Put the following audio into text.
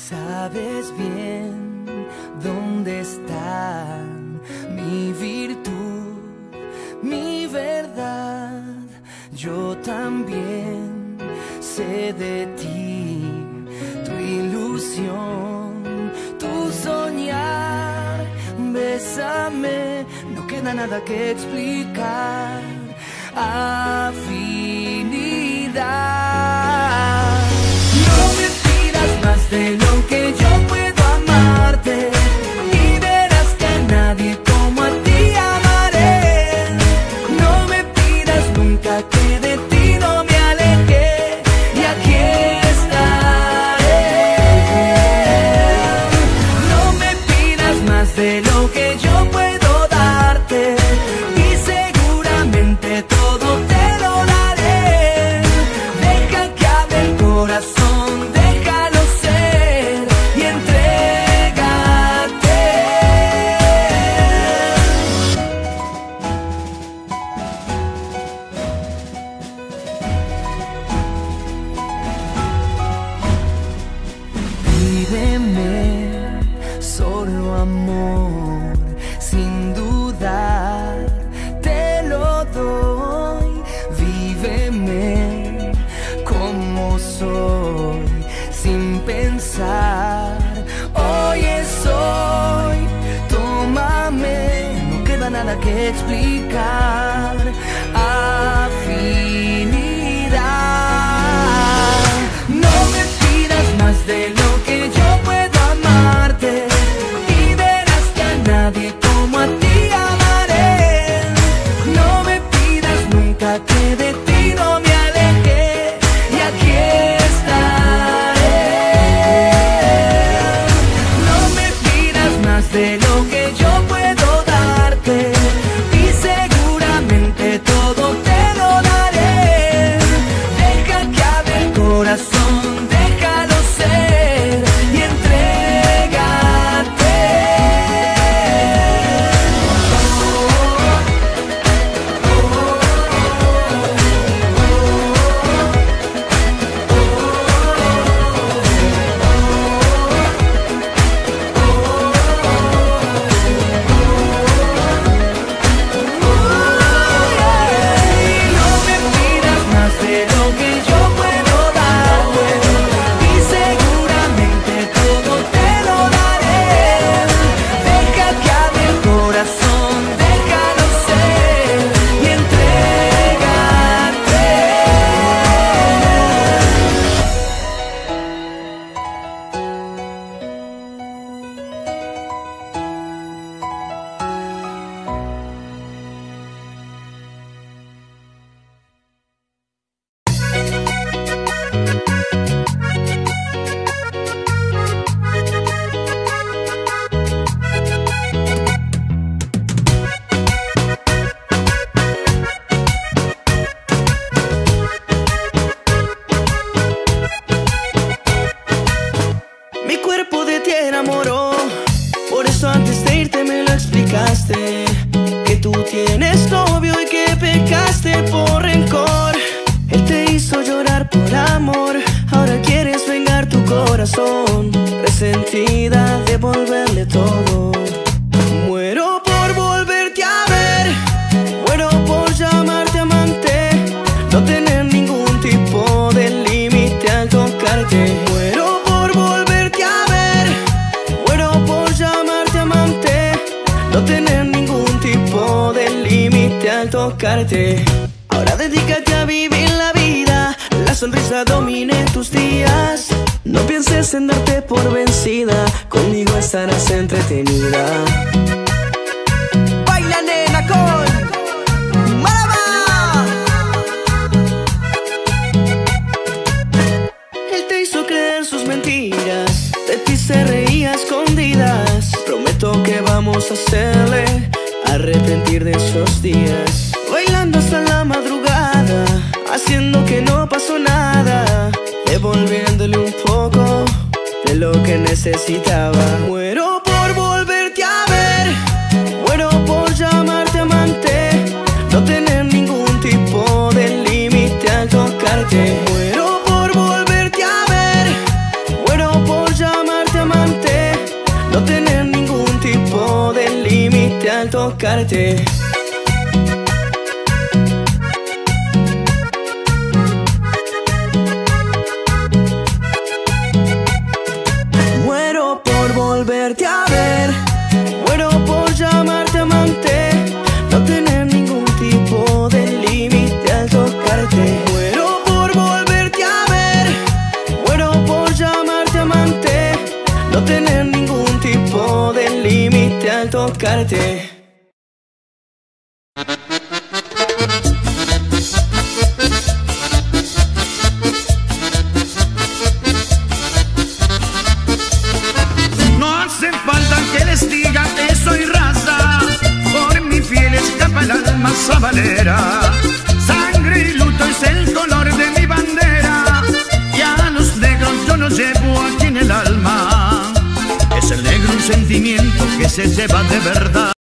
Sabes bien dónde está mi virtud, mi verdad. Yo también sé de ti, tu ilusión, tu soñar. Bésame, no queda nada que explicar. Afinidad. No me pidas más de lo que yo puedo amarte, y verás que a nadie como a ti amaré. No me pidas nunca que de ti no me aleje, y aquí estaré. No me pidas más de lo que yo puedo darte, y seguramente todo te lo daré. Deja que hable el corazón, déjalo ser y entrégate. Pídeme solo amor, sin dudar te lo doy. Víveme como soy, sin pensar. Hoy es hoy, tómame, no queda nada que explicar. Afinidad. No me pidas más de lo que yo puedo amarte, y verás que a nadie como a ti amaré. No me pidas nunca que de ti no me aleje, y aquí estaré. No me pidas más de lo que yo puedo darte, y seguramente todo te lo daré. Deja que hable el corazón, déjalo ser y entrégate. No me pidas más de lo que yo puedo darte, y seguramente todo te lo daré. Deja que hable el corazón, déjalo ser y entrégate. Mi cuerpo de ti enamoró, por eso antes de irte me lo explicaste, que tú tienes novio y que pecaste por rencor. Él te hizo llorar por amor, ahora quieres vengar tu corazón. Resentida, devolverle todo. Muero por volverte a ver, muero por llamarte amante, no tener ningún tipo de límite al tocarte. Muero por volverte a ver, muero por llamarte amante, no tener ningún tipo de límite al tocarte. Ahora dedícate a vivir la vida, la sonrisa domine tus días. No pienses en darte por vencida, conmigo estarás entretenida. Baila nena con Maraba. Él te hizo creer sus mentiras, de ti se reía a escondidas. Prometo que vamos a hacerle arrepentir de esos días. Bailando hasta la madrugada, haciendo que no pasó nada, devolviéndole un poco de lo que necesitaba. Muero por volverte a ver, muero por llamarte amante, no tener ningún tipo de límite al tocarte. Muero por volverte a ver, muero por llamarte tocarte. Muero por volverte a ver, muero por llamarte amante, no tener ningún tipo de límite al tocarte. Muero por volverte a ver, muero por llamarte amante, no tener ningún tipo de límite al tocarte. No hace falta que les diga que soy raza, por mi fiel escapa el alma sabalera. Sangre y luto es el color de mi bandera, y a los negros yo los llevo aquí en el alma. Es el negro un sentimiento que se lleva de verdad.